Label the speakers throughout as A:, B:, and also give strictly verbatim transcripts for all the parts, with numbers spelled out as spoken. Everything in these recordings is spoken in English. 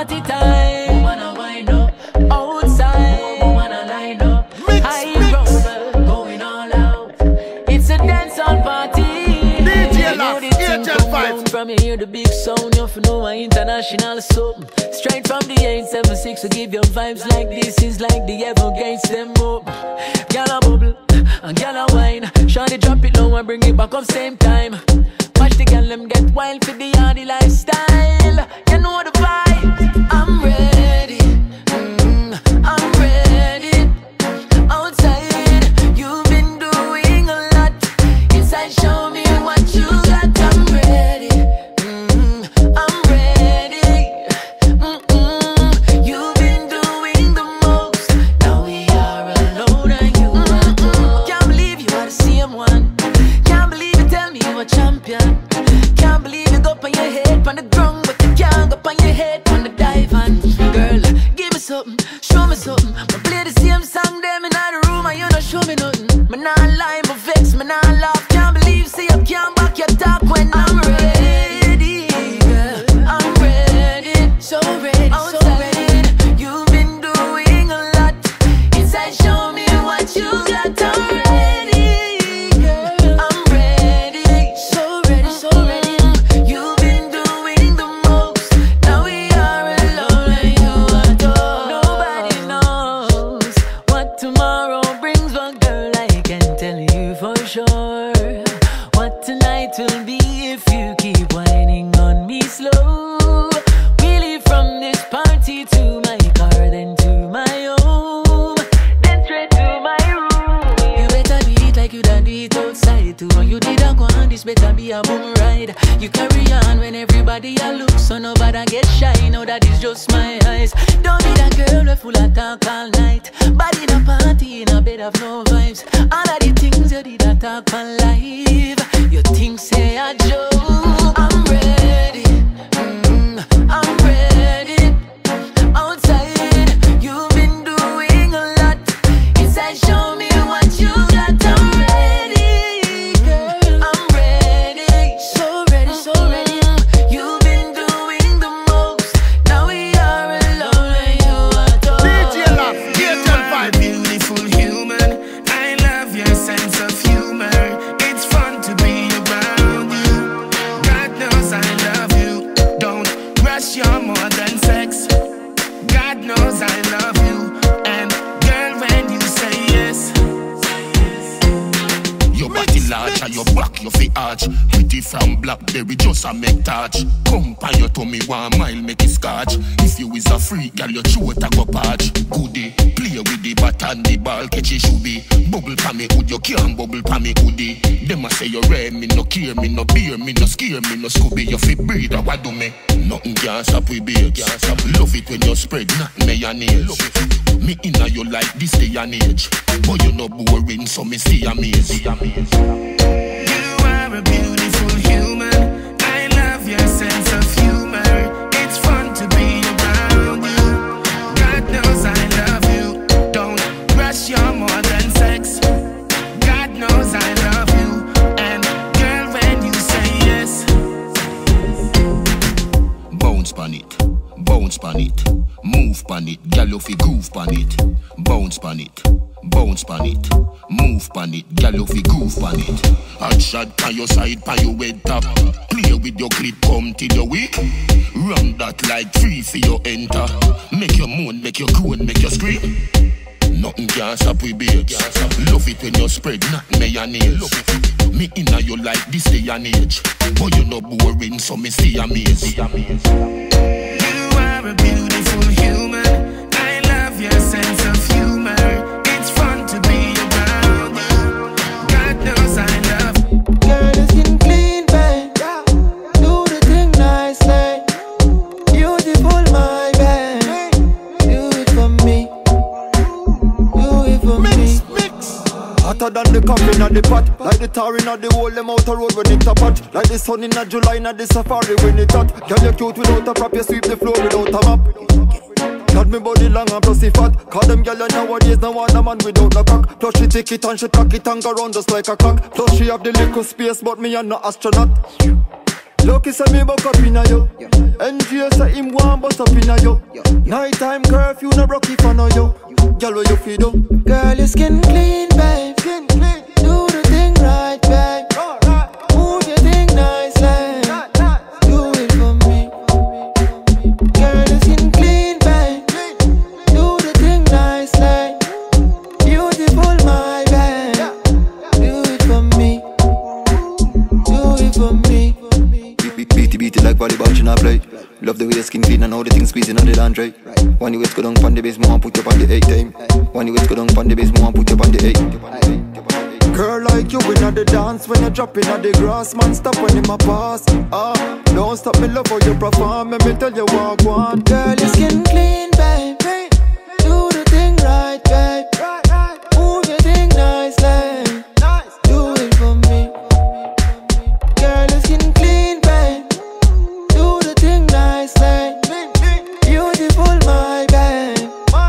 A: party time. Woman a wind up outside. Woman a line up.
B: Mix,
A: High
B: mix.
A: roller, going all out. It's a dance on party.
B: D J Love, Angel Vibes.
A: From you hear the big sound, you know my international something. Straight from the eight seven six to give your vibes like this is like the Everglades them up. Gyal a bubble and gyal a wine. Shawty drop it low and bring it back up same time. Watch the gyal them get wild for the yardy lifestyle. You know the vibe. I'm ready. Mm, I'm ready. Outside, you've been doing a lot. Inside, show me what you got. I'm ready. Mm, I'm ready. Mm-mm. You've been doing the most. Now we are alone and you are gone. Can't believe you are the same one. Can't believe you tell me you a champion. Can't believe you go on your head on the ground, but you can't go on your head on the dive. And girl, give me something, show me something. I play the same song them in the room and you don't show me nothing. Me not lie, me vex, me not laugh. Can't believe say you can't back your talk when I'm ready. Girl, I'm ready, so ready, so ready. You've been doing a lot. Inside, show me what you got. I'm ready, girl. I'm ready, so ready, so ready. You've been doing the most. Now we are alone and you are gone. Nobody knows what tomorrow brings, but girl, I can tell you for sure what tonight will be if you keep whining on me slow. We leave from this party to my car, then to my home, then straight to my room. You better do it like you done do it outside too. When you did a go on, this better be a boom ride. You carry on when everybody a look, so nobody get shy. Know that it's just my eyes. Don't be that girl we full of talk all night. Body in a party in a bed of no vibes. All of the things you did a talk on live. You think say a joke. I'm ready. Mm, I'm ready. Outside, you've been doing a lot. Inside, show me what you got. I'm ready, girl. I'm ready, so ready, so ready. You've been doing the most. Now we are alone and you are
B: D
A: gone.
B: J Love, Angel Vibes.
C: Beautiful human, I love your sense of humor. It's fun to be around you. God knows I love you. Don't rush, you're more than sex. God knows I love you. And girl, when you say yes,
D: your body large and your back, your feet arch. Pretty from Blackberry, just a make touch. Come by your tummy one mile, make it scotch. If you is a freak, girl, your throat a go patch. Goodie, play with the bat and the ball, catch it should be. Bubble pa me hood, you can't bubble pa me hoodie. Them a say you rare, me no care, me no beer, me no scare, me no scooby. You fit breathe, what do me? Nothing can stop we beer, can't stop. Love it when you spread, not mayonnaise. Me inna you like this day and age. But you no boring, so me stay amazed.
C: you are a beautiful human. I love your sense of humor. It's fun to be around you. God knows I love you. Don't rush, you're more than sex. God knows I love you. And girl, when you say yes,
D: Bounce pan it, bounce pan it, move pan it, girl you fi groove pan it. Bounce pan it, bounce pan it, move pan it, girl you fi groove pan it. Hot shot pan your side, pan your head top. Play with your clip, come till you weak. Run that like free for your enter. Make you moan, make you groan, make you scream. Nothing can stop we beer. Love it when you spread, not mayonnaise. Me inna you like this day and age. But you no boring, so me stay amazed.
C: you are a beautiful human. I love your sense of humor. It's fun to be around you. God knows I love you.
E: Girl, your skin clean, babe. Do the thing nicely. Beautiful, my babe. Do it for me. Do it for me.
B: Mix, mix.
E: Hotter than the coffee in the pot. Like the tar in the whole, them out the road when it a pot. Like the sun in the July in the safari when it hot. Girl, you cute without a prop, you sweep the floor without a map. Got me body long and plus fat. Call them gyal nowadays, no want a man without a cock. Plus she take it and she cock it and go round just like a clock. Plus she have the little space, but me and no astronaut. Lucky say me buck up inna you. N G S say him one bust up in a yo. Nighttime curfew no broke if I know yo. Girl, where you feel though?
F: Girl, your skin clean, babe.
E: Skin clean.
F: Do the thing right, babe.
E: Alright.
F: Move your thing nicely. Do it for me. Girl, your skin clean, babe. Do the thing nicely. Beautiful, my babe. Do it for me. Do it for me.
E: Beat it, beat it like volleyball, she not play. Love the way your skin clean and all the things squeezing on the laundry. When you wait, go down on the base, more put you on the eight time. When you wait, go down on the base, more put you on the eight. Girl like you in the dance when you drop in the grass, man stop when him a pass. Ah, don't stop me love how you perform, let me tell you what I want.
F: Girl, your skin clean, babe. Do the thing right, babe. Move your thing nicely. Do it for me. Girl, your skin clean, babe. Do the thing nicely. Beautiful, my babe.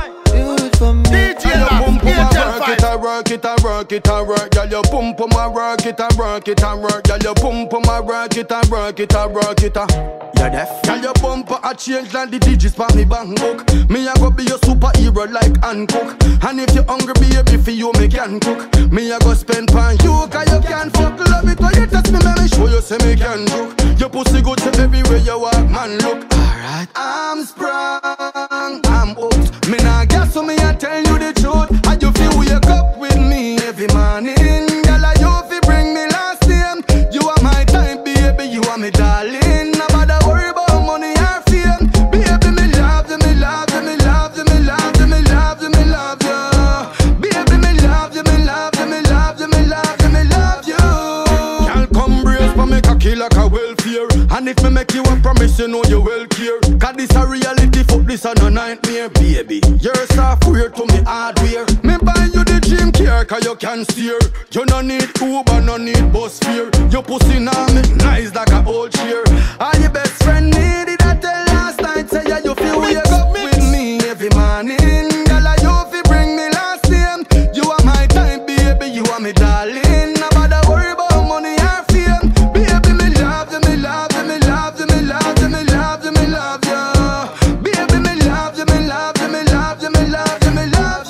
F: Do it for me.
B: D J Love, A T L five.
G: Work it and work it and work, girl. You pump on my work it and work it and work, girl. You pump on my work it and work it and work it. You deaf? Girl, your bumper a change like the digits for me bank book. Me a go be your superhero like Hancock. And if you hungry, baby, for you me can cook. Me a go spend pan you, cause you can fuck. Love it when you touch me, let me show you say me can joke. Your pussy good to everywhere you walk, man. Look, alright. I'm sprung, I'm hooked. Me nah guess so me a tell you the truth. How you feel wake up with me every morning? Girl, I you fi bring me last name. You are my time, baby, you are me darling. Nobody worry about money or fame. Baby, me love you, me love you, me love you, me love you, me love you, me love you. Baby, me love you, me love you, me love you, me love you, me love you. Girl, come brace for me cocky like a welfare. And if me make you a promise, you know you will care. Cause this a reality, fuck this a no nightmare. Baby, you're software to me hardware. Me buy you the dream care, cause you can steer. You no need Uber, no need bus fare. Your pussy now me nice like a old chair. All your best friend needed that tell last night. Say yeah, you feel wake up with me every morning. Girl, I you fi bring me last name. You are my time, baby, you are me darling. Nobody worry about money or fame. Baby, me love you, me love you, me love you, me love you, me love you, me love you. Baby, me love you, me love you, me love you, me love you, me love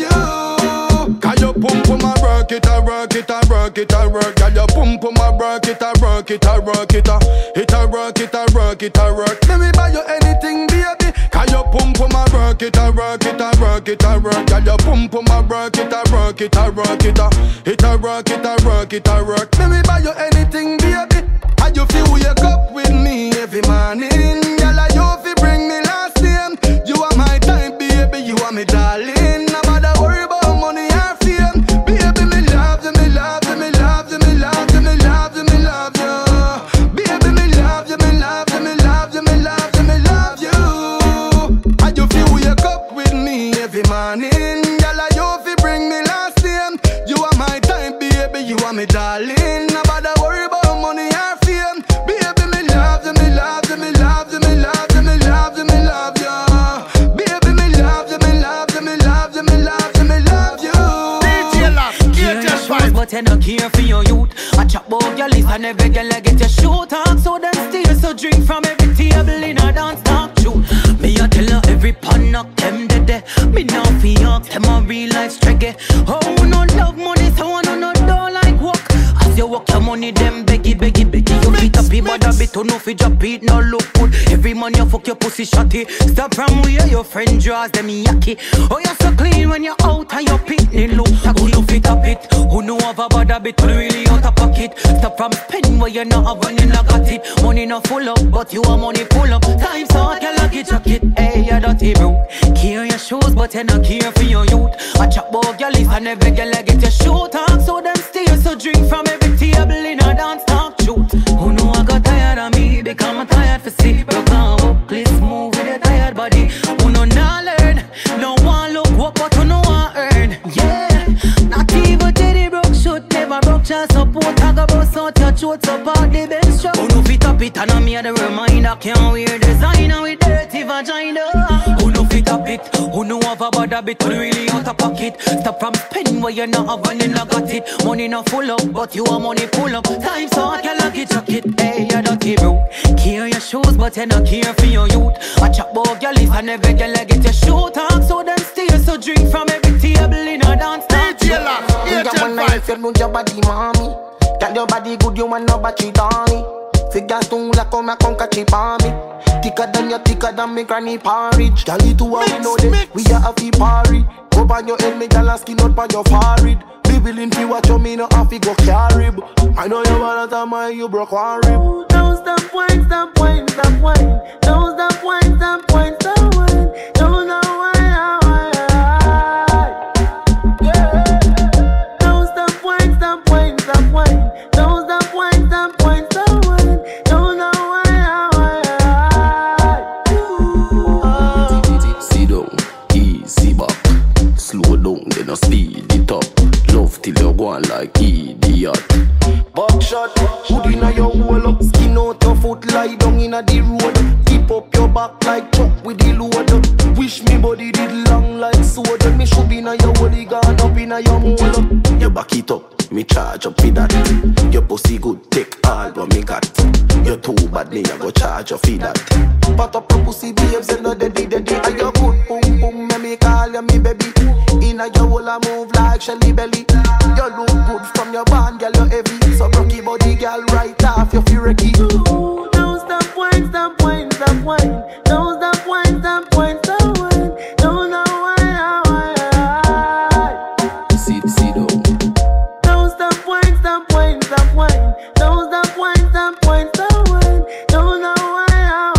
G: you. Cause you pump on my work it, I work it, I work it, I work. Cause you pump on my work it, I work it, I work it, it I work it, I work it, I work. Let me buy you anything, baby. Cause you pump on my work it, I work it, I work it, I work. Cause you pump on my work it, I work it, I work it, it I work it, I work it, I work. Let me buy you anything, baby. How you feel wake up with me every morning? Girl, I you fi bring me last name. You are my time, baby, you are me darling. Nobody worry about money or fame. Baby, me love you, me love you, me love you, me love you, me love you, me love you. Baby, me love you, me love you, me love you, me love you, me love you. How you feel wake up with me every morning? Girl, I you fi bring me last name. You are my time, baby, you are me darling. Nobody worry about money or fame. Baby, me love you, me love you, me love you, me love you, me love you, me love you. Baby, me love you, me love you, me love you, me love you, me love you.
B: D J Love, A T L five.
A: But you no care for your youth. I chop about your list and every girl I get your shoe talk. So them steal, so drink from every table in a dance talk shoot. Me a tell her every pan knock them dead dead. Me now fi ask them a real life streggy. Oh, no love money, so I no no don't like work. As you work your money, them beggy beggy beggy. You fit up your body bit to no fi drop it, no look good. Every man you fuck your pussy shotty. Stop from where your friend draws them yucky. Oh, you're so clean when you're out and your pitney look tacky. Who no fit up it? Who know have a body bit but really out of pocket? Stop from spending where you not have when you not got it. Money not full up, but you a money pull up. Time so I can lock it jacket. Hey, you dirty bro. Care your shoes, but you not care for your youth. I chop about your list and every girl I get your shoe talk. So them steal, so drink from every table in a dance talk shoot. Who know I got tired of me because I'm tired for sleep. Broke on up, please move with a tired body. Who know not learn, no one look what but who know I earn. Yeah, not even Teddy broke shoot, never broke child support. I got bust out your throat, support the bench truck. Who know fit up it and I'm here to remind I can't wear designer with dirty vagina. Who know fit
H: stop it. Who know of about a bit, who really out of pocket. Stop from spending where you're not having and I got it. Money not full up, but you are money pull up. Time so I can lock it, chuck it. Hey, you don't care bro. Care your shoes, but you not care for your youth. I chop about your list and every girl I get your shoe talk. So then stay, so drink from every table in a dance.
B: D J Lock,
I: You got one night, you move your body, mommy. Got your body good, you want no battery, Tommy. Figure soon like come a come catch it on me. Thicker than your thicker than me granny porridge. Girl, it too we know that we are happy party. Go on your head, me girl and skin out by your forehead. Be willing to watch you, me no have to go carry. I know you want to time you broke one rib.
F: Don't stop wine, stop wine, stop wine. Don't stop wine, stop wine, stop wine. Don't stop wine, yeah. Don't stop wine, stop wine, stop wine. Don't stop wine, stop wine, stop wine. Don't stop wine,
I: Sit down, easy back. Slow down, then I speed it up. Love till you go on like idiot. Buckshot, hood inna your hole up. Skin out your foot, lie down inna the road. Keep up your back like truck with the load. Wish me body did long like sword. Me should be inna your holy gone up inna your mole. You back it up, me charge up with that. Your pussy good, take all what me got. You too bad, me I go charge you for that. Pat up your pussy, babes, and no daddy daddy. Are you good, boom boom, me me call you me baby. Inna your hole I move like Shelly Belly. You look good from your band, girl, you heavy. So rocky body, girl, right off your furicky.
F: don't stop wine, stop wine, stop wine. Don't stop wine, stop wine, stop wine. Don't stop wine, wine.
I: Sit, sit down.
F: Don't stop wine, stop wine, stop wine. Don't stop wine, stop wine, stop wine. Don't stop wine,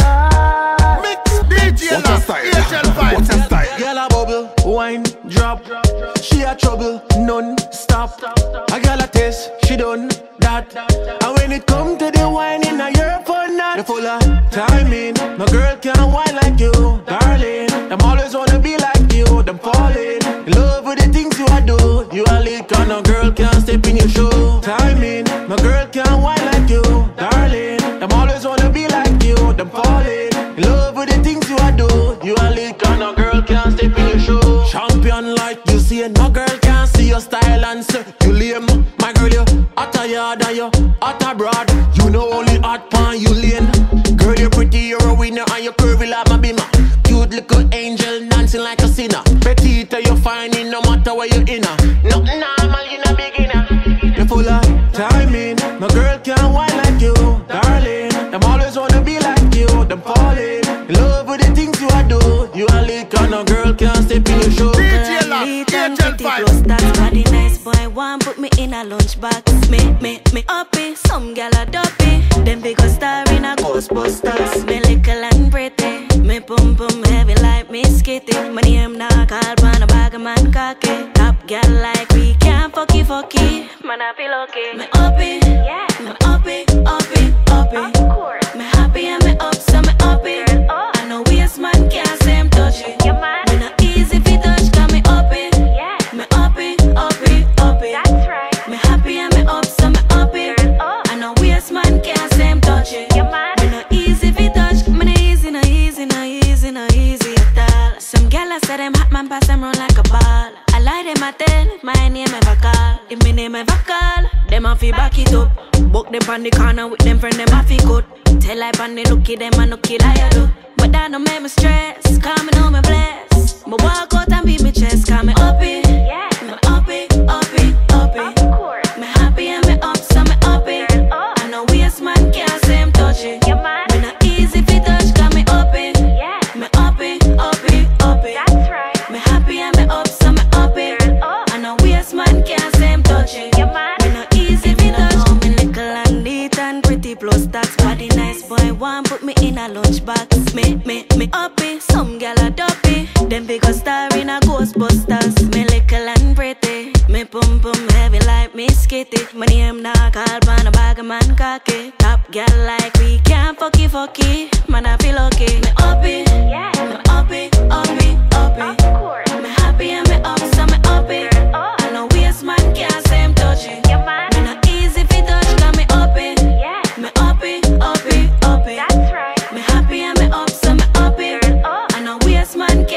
F: wine.
B: Mix D J Lock, H L five.
G: What's your style?
H: Girl a bubble, wine, drop. She a trouble, none stop. A girl a taste, she done that. And when it come to the wine in a Europe or not, you full of timing. No girl can wine like you, darling. Them always wanna be like you, them falling in love with the things you a do. You a lick and no girl can step in your shoe. Timing, no girl can wine like you, darling. Them always wanna be like you, them falling in love with the things you a do. You a lick and no girl can step in your shoe. Champion like you see, no girl can see your style and say you lame. My girl, you hotter yard and you hotter broad. You know only hot pan you lane. Girl, you're pretty, you're a winner and you're curvy like my bimmer. Cute little angel dancing like a sinner. Petite, you're fine in no matter where you're in. Nothing normal, you're a beginner. You're full of timing. No girl can wine like you, darling. Them always wanna be like you. Them falling in love with the things you a do. You a lick and no girl can step in your shoe.
B: D J Lock, H L five.
J: That's body nice boy, one put me in a lunchbox. Me, me, me uppy, some gal a dopey. Them big a star in a Ghostbusters. Me little and pretty. Me pum pum heavy like me skitty. My name now called man a bag of man cocky. Top gal like we can't fucky fucky. Man I feel okay. Me uppy, yeah. Me uppy, uppy, uppy. Of course. Me happy and me up, so me uppy. Oh. I know waste man can't say I'm touchy. You man. Me not easy if you touch, cause me uppy. Yeah. Me uppy, uppy, uppy. That's right. Me happy and me up, so me uppy. Oh. I know waste man can't say I'm touchy. You man. Me not easy if you touch, me not easy, no easy, no easy, no easy at all. Some gal I say them hot man pass them round like a ball. I lie them a tell, my name ever call. If my name ever call, them a fi back it up. Buck them on the corner with them friend, them a fi cut. Tell I pan the looky, them a no kill I do. But that don't make me stress, cause me know me blessed. Me walk out and beat me chest, cause me uppy. Yeah. Me uppy, uppy, uppy. Of course. Me happy and me up, so me uppy. Oh. I know waste man can't say I'm touchy. You man. Me not easy fi touch, cause me uppy. Yeah. Me uppy, uppy, uppy. That's right. Me happy and me up, so me uppy. Oh. I know waste man can't say I'm touchy. You man. Me not easy fi touch. Me little and neat and pretty, plus that's body nice boy. One put me in a lunchbox. Me, me, me uppy, some gal a dopey. Them big a star in a Ghostbusters. Me little and pretty. Me pum pum heavy like me skitty. My name now called man a bag of man cocky. Top gal like we can't fucky fucky. Man I feel okay. Me uppy, yeah. Me uppy, uppy, uppy. Of course. Me happy and me up, so me uppy. Oh. I know waste man can't say I'm touchy. You man. Me not easy fi touch, cause me uppy. Yeah. Me uppy, uppy, uppy. That's right. Me happy and me up, so me uppy. Oh. I know waste man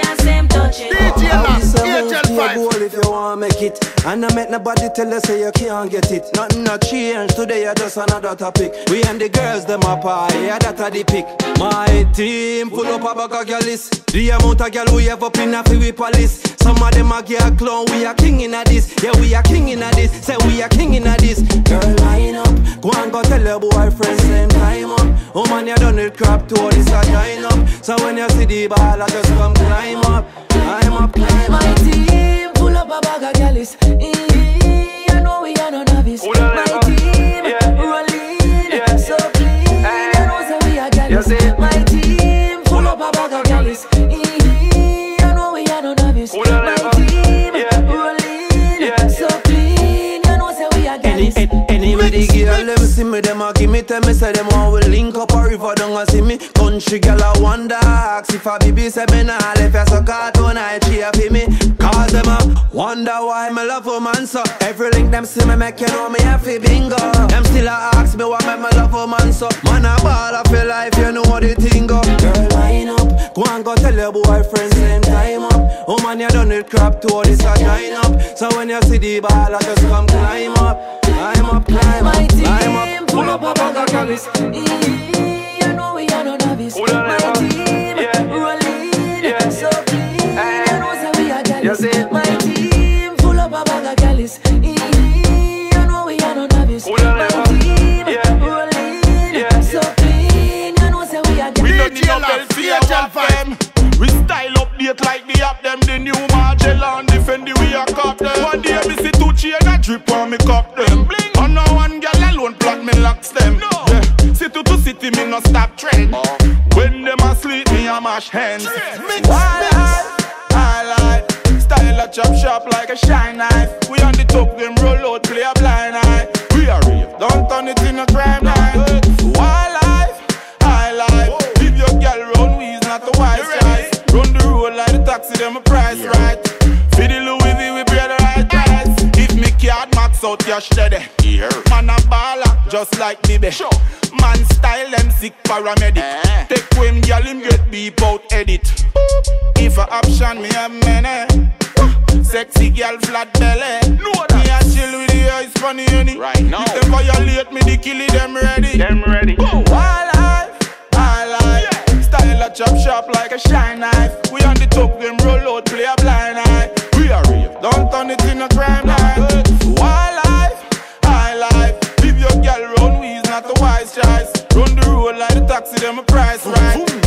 H: And I met nobody tell you say you can't get it. Nothing not change, today you just another topic. We and the girls them a party, yeah that a the pick. My team full up a bag of girls. The amount of girl we have up in a free police. Some of them a get clown, we are king in a this. Yeah we are king in a this, say we are king in a this. Girl line up, go and go tell your boyfriend same time up. Oh man you done it crap to all this a join up. So when you see the ball I just come climb up. Climb up, climb up.
A: My team full up a bag of girls. I know we are no novice. My team rolling so clean. I know say we are girls. My team full up a bag of girls. I know we are no novice. My team rolling so clean. I know say we are girls.
H: Anyway the girl them see me, them a give me tell me say them want will link up a river down and see me. Country girl a wonder ask if a baby say me nah left ya so cartoon I cheer for me. Cause them a wonder why me love a man so. Every link them see me make you know me a fi bingo. Them still a ask me why make me love a man so. Man a ball of your life you know the thing go. Girl line up, go and go tell your boyfriend same time up. Oh man you done it crap to all this a join up. So when you see the ball I just come climb up. Climb up, climb up, climb up.
A: Pull up a bag of girls. I know we are no novice. My team rolling so clean. I know say we are girls. My team full up a bag of girls. I know we are no novice. My team rolling so clean. I know say we are girls.
B: We don't need no Belfield fam. We style update like the app them. The new Magellan defend the way I cop them. One day me see two chain a drip on me cup them. On no one girl alone plug me locks them. No. Yeah. City to city me no stop trend. Oh. When them asleep me a mash hands. Why I like style a chop shop like a shine knife. We on the top them roll out play a blind eye. We are rave, don't turn it in a crime night. Why life I like leave your girl round we is not a wise choice. Run the road like the taxi them a price yeah. Right. Feed the Louis V we pay the right price. If me card max out cash steady. Yeah. Man a baller just like baby. Sure. Man style them sick paramedic. Eh. Take him girl him get beep out edit. If a option me have many. Sexy girl flat belly. No that. Me a chill with the eyes funny honey. Right now. If them violate me the killie them ready. Them ready. Go. Wildlife I like. Yeah. Style a chop shop like a shine knife. We on the top them roll out play a blind eye. We are rave, don't turn it in a crime night. Wildlife I like. Leave your girl round we is not a wise choice. Run the road like the taxi them a price right.